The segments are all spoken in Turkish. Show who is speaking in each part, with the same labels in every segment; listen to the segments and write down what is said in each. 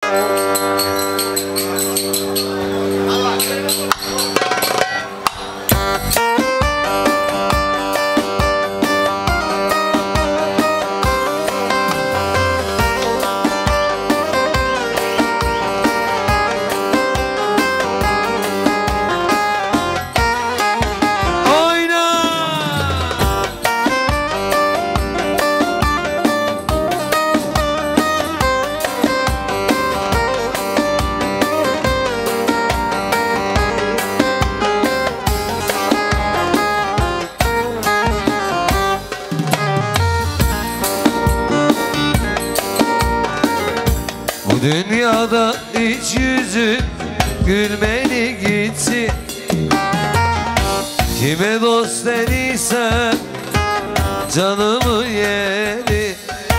Speaker 1: Dünyada hiç yüzü gülmeli gitsin. Kime dost dediysen canımı yedi.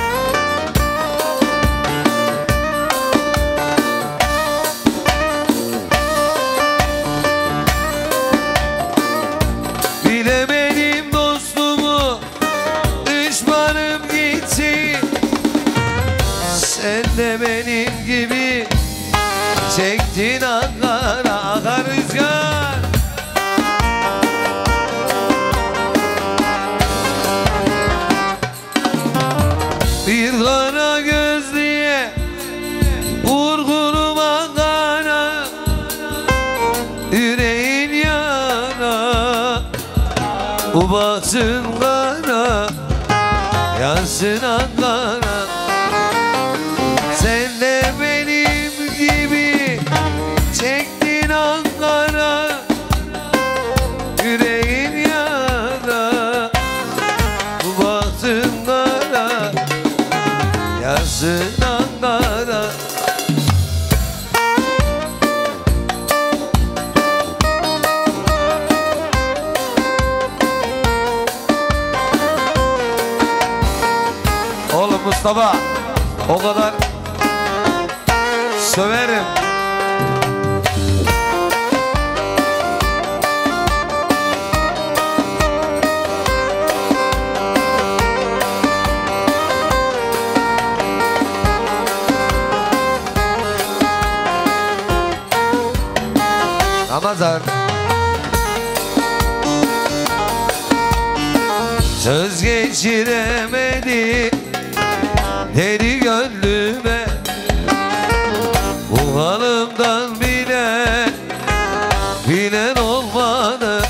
Speaker 1: Bilemedim dostumu, düşmanım gitti. Sen de benim gibi çektin akar akar rüzgar. Bir kara gözlüye vurgunum akara, yüreğin yana. Bu baksın kara, yansın akara. Sen de benim gibi çektin Ankara, yüreğin yara. Bu baktın kara, yansın Ankara. Oğlum Mustafa, o kadar söverim. Ramazan. Söz geçiremedi deli gönlüme. Bu halımdan bilen olmadı.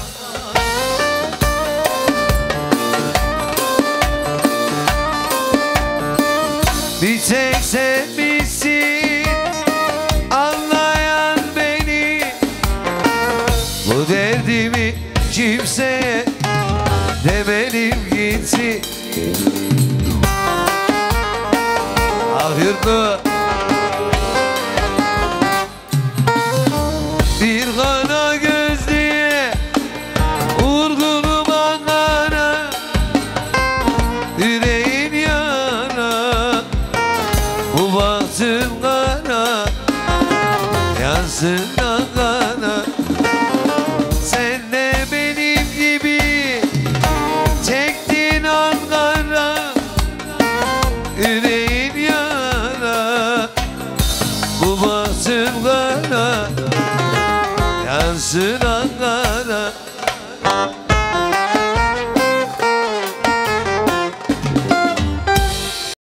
Speaker 1: Bir tek sen misin anlayan beni? Bu derdimi kimseye demedim gitsin. Ahırlı bir kana gözlüye vurgunum Ankara, yüreğin yana. Bu baktın kara, yansın Ankara. Sen de benim gibi çektin Ankara, yüreğin yana. Bu baktın kara, yansın